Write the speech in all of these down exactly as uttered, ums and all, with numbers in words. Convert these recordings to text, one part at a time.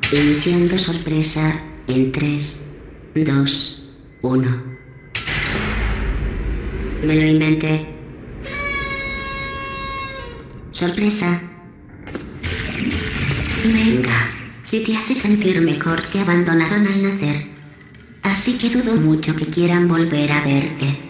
Iniciando sorpresa en tres, dos, uno. Me lo inventé. Sorpresa. Venga, si te hace sentir mejor, te abandonaron al nacer. Así que dudo mucho que quieran volver a verte.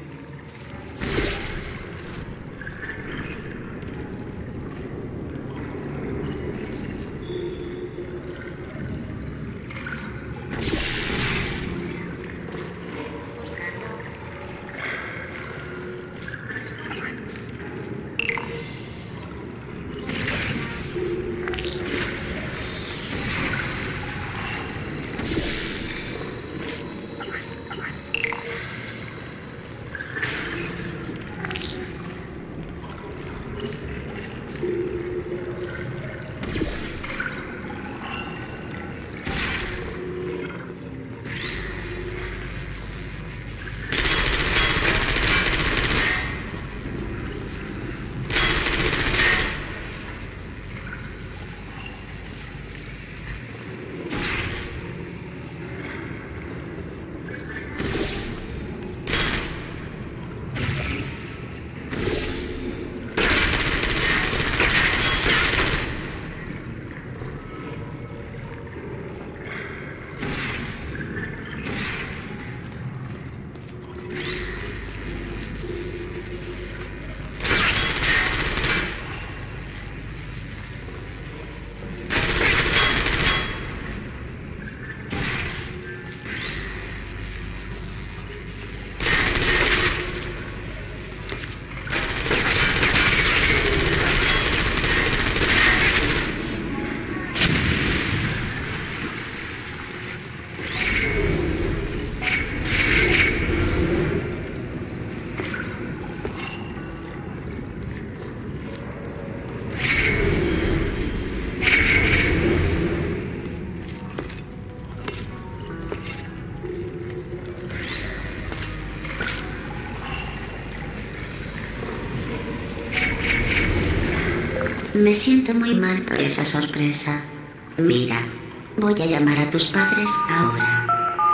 Me siento muy mal por esa sorpresa. Mira, voy a llamar a tus padres ahora.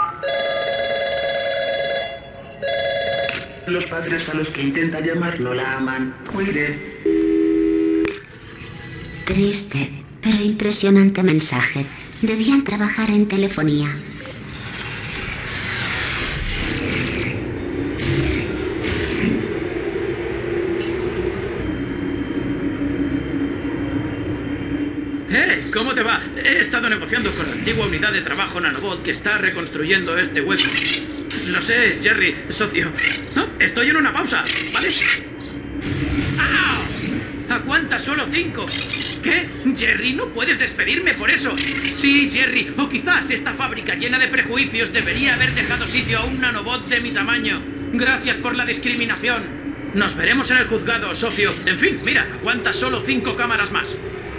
Los padres a los que intenta llamar no la aman. Cuide. Triste, pero impresionante mensaje. Debían trabajar en telefonía. ¡Eh! ¿Cómo te va? He estado negociando con la antigua unidad de trabajo nanobot que está reconstruyendo este hueco. Lo sé, Jerry, socio. No, estoy en una pausa, ¿vale? ¡Ah! ¡Aguanta solo cinco! ¿Qué? Jerry, no puedes despedirme por eso. Sí, Jerry, o quizás esta fábrica llena de prejuicios debería haber dejado sitio a un nanobot de mi tamaño. Gracias por la discriminación. Nos veremos en el juzgado, socio. En fin, mira, aguanta solo cinco cámaras más.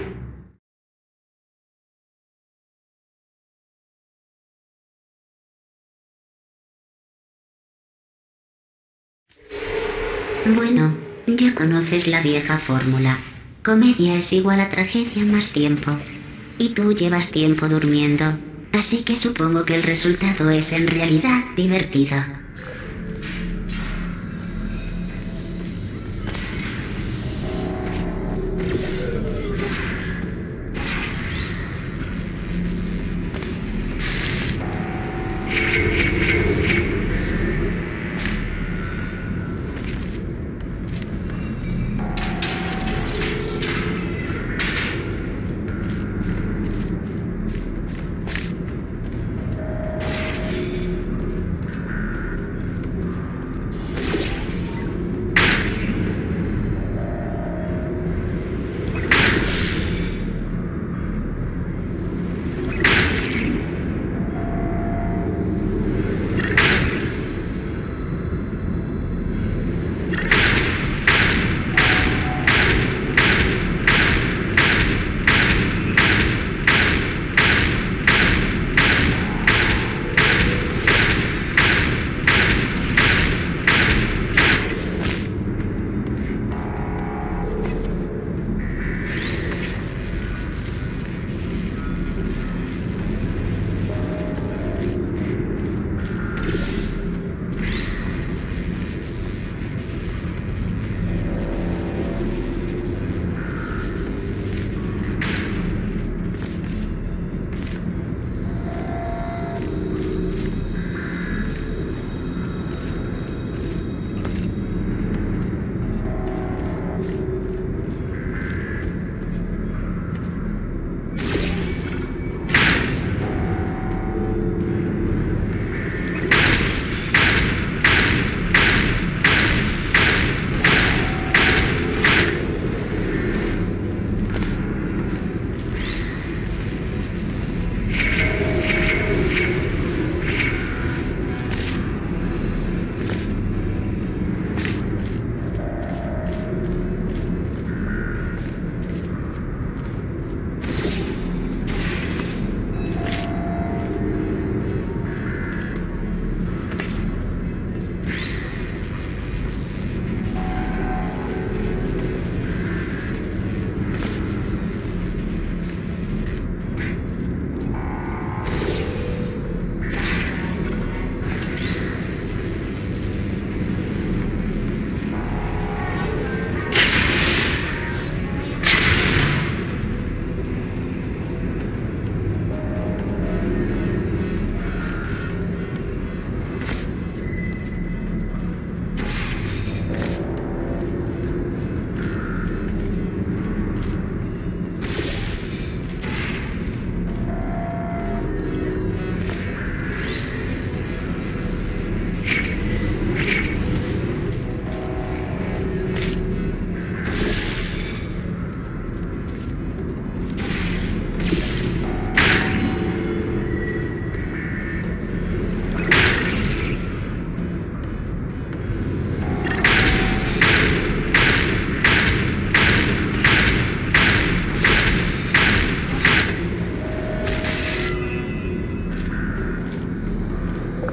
Bueno, ya conoces la vieja fórmula. Comedia es igual a tragedia más tiempo. Y tú llevas tiempo durmiendo. Así que supongo que el resultado es en realidad divertido.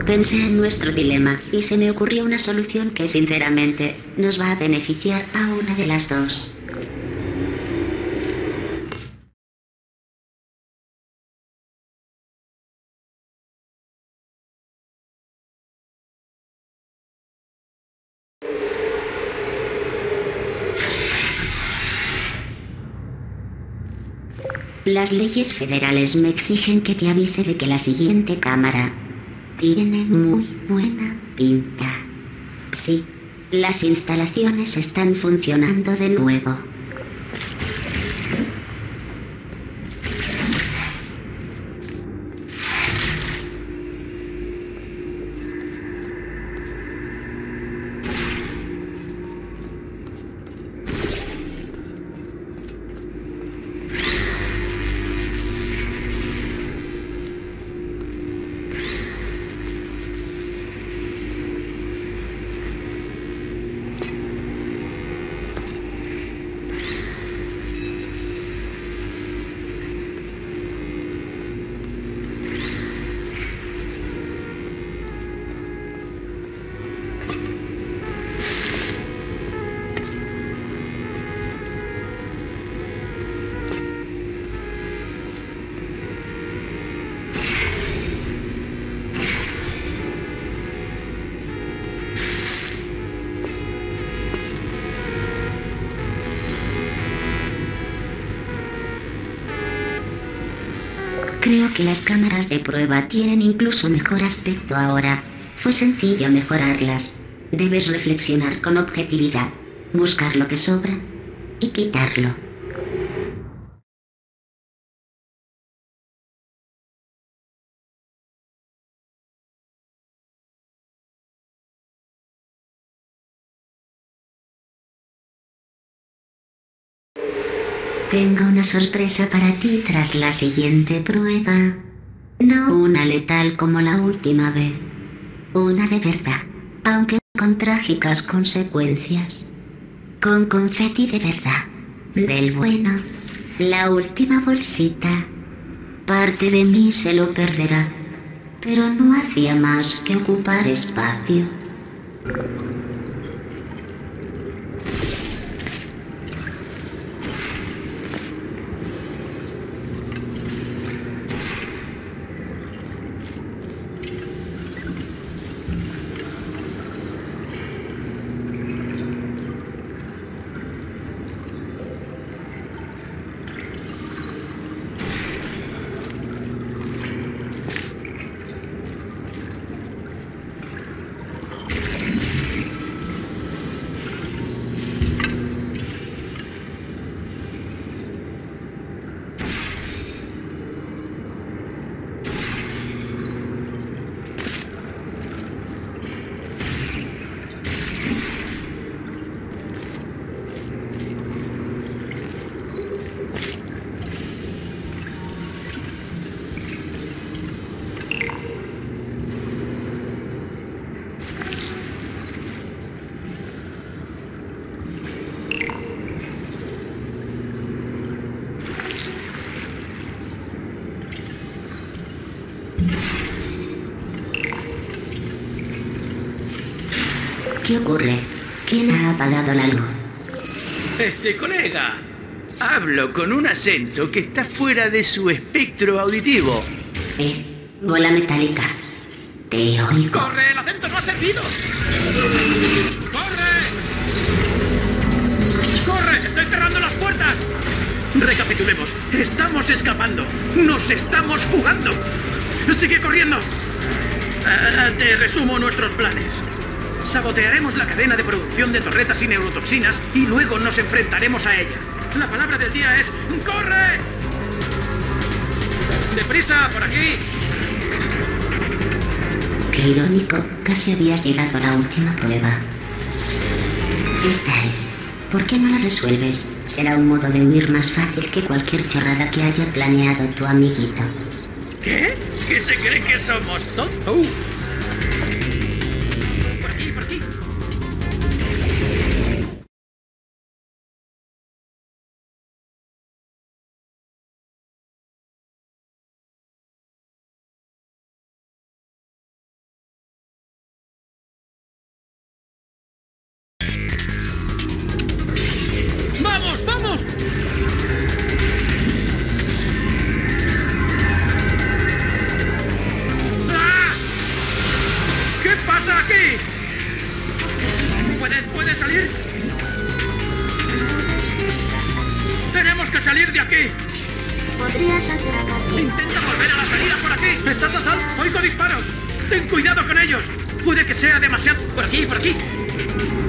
Pensé en nuestro dilema y se me ocurrió una solución que sinceramente nos va a beneficiar a una de las dos. Las leyes federales me exigen que te avise de que la siguiente cámara tiene muy buena pinta. Sí, las instalaciones están funcionando de nuevo. Creo que las cámaras de prueba tienen incluso mejor aspecto ahora. Fue sencillo mejorarlas. Debes reflexionar con objetividad, buscar lo que sobra y quitarlo. Tengo una sorpresa para ti tras la siguiente prueba. No una letal como la última vez. Una de verdad, aunque con trágicas consecuencias. Con confeti de verdad. Del bueno. La última bolsita. Parte de mí se lo perderá. Pero no hacía más que ocupar espacio. ¿Qué ocurre? ¿Quién ha apagado la luz? Este colega. Hablo con un acento que está fuera de su espectro auditivo. Eh, bola metálica. Te oigo. ¡Corre! ¡El acento no ha servido! ¡Corre! ¡Corre! ¡Estoy cerrando las puertas! Recapitulemos. Estamos escapando. Nos estamos fugando. ¡Sigue corriendo! Ah, te resumo nuestros planes. Sabotearemos la cadena de producción de torretas y neurotoxinas y luego nos enfrentaremos a ella. La palabra del día es ¡corre! ¡Deprisa, por aquí! Qué irónico, casi habías llegado a la última prueba. Esta es. ¿Por qué no la resuelves? Será un modo de huir más fácil que cualquier chorrada que haya planeado tu amiguito. ¿Qué? ¿Qué se cree que somos tontos? salir de aquí! Podrías atracarte. ¡Intenta volver a la salida por aquí! ¡Estás a salvo! ¡Oigo disparos! ¡Ten cuidado con ellos! Puede que sea demasiado... ¡Por aquí, por aquí!